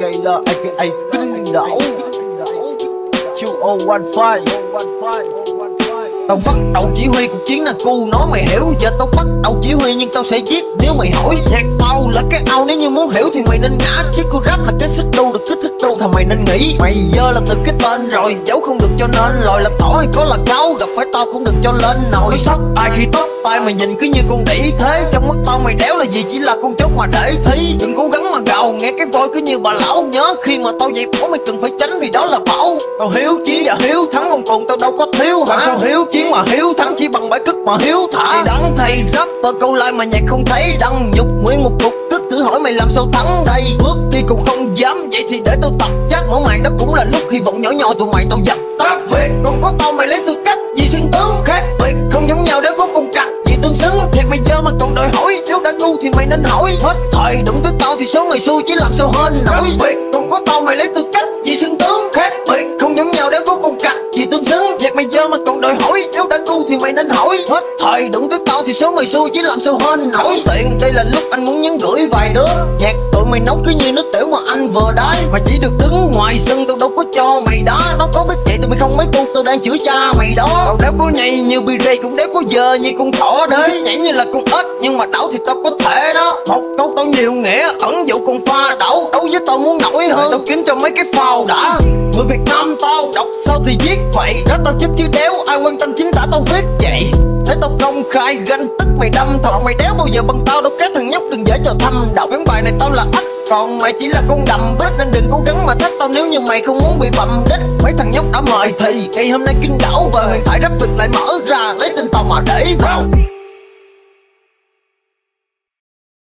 Kayla aka Kinh Đẩu 2015. Tao bắt đầu chỉ huy cuộc chiến là cu nói mày hiểu. Giờ tao bắt đầu chỉ huy nhưng tao sẽ giết nếu mày hỏi. Nhạc tao là cái ao, nếu như muốn hiểu thì mày nên ngã. Chứ cô rap là cái xích đu, được kích thích đu thằng mày nên nghĩ. Mày giờ là từ cái tên rồi, dấu không được cho nên lòi. Là tỏ hay có là cáo, gặp phải tao cũng được cho lên nồi. Tôi sắp ai khi tóc tay mày nhìn cứ như con đĩ thế. Trong mắt tao mày đéo là gì, chỉ là con chốt mà để thí. Đừng cố gắng mà gào, nghe cái voi cứ như bà lão. Nhớ khi mà tao dạy bố mày cần phải tránh vì đó là bão. Tao hiếu chiến và hiếu thắng, không còn tao đâu có thiếu. Làm sao hiếu chiến mà hiếu thắng, chỉ bằng bãi cất mà hiếu thả. Mày đắng thầy rapper câu like mà nhạc không thấy đăng. Nhục nguyên một cục tức thử hỏi mày làm sao thắng đây. Bước đi cũng không dám, vậy thì để tao tập chắc. Mở màn đó cũng là lúc hy vọng nhỏ nhỏ tụi mày tao dập tắt. Biệt còn có tao mày lấy tư cách gì xưng tướng. Khác biệt không giống nhau để có cùng cặt gì tương xứng. Thiệt mày giờ mà còn đòi hỏi, nếu đã ngu thì mày nên hỏi. Hết thời đụng tới tao thì số người xui chỉ làm sao hên nổi. Biệt còn có tao mày lấy tư cách gì xưng tướng. Khác biệt không giống nhau để có cùng cặt gì tương xứng. Thiệt mày giờ mà còn đòi hỏi, nếu đã ngu thì mày nên hỏi. Hết thời đụng tới tao thì số người xui chỉ làm sao hên nổi. Tiện đây là lúc anh muốn nhắn gửi vài đứa. Nhạc tụi mày nóng cứ như nước tiểu mà anh vừa đái. Mà chỉ được đứng ngoài sân, tao đâu có cho mày đá. Nó có biết vậy tụi mày không mấy con, tao đang chửi cha mày đó. Tao đéo có nhảy như B-Ray, cũng đéo có giờ như con thỏ đấy. Nhảy như là con ếch nhưng mà đảo thì tao có thể đó. Một câu tao nhiều nghĩa, ẩn dụ còn pha đảo. Đấu với tao muốn nổi hơn, tao kiếm cho mấy cái phao đã. Người Việt Nam tao đọc sao thì viết vậy. Đó tao chất chứ đéo, ai quan tâm chính tả tao viết vậy. Thế tao công khai ganh tức mày đâm thọ. Mày đéo bao giờ bằng tao đâu, các thằng nhóc đừng dễ cho thâm đọc. Ván bài này tao là ếch, còn mày chỉ là con đầm bít. Nên đừng cố gắng mà thách tao nếu như mày không muốn bị bầm đít. Mấy thằng nhóc đã mời thì ngày hôm nay Kinh Đẩu và huyền thoại rap Việt lại mở ra. Lấy tên tao mà để vào.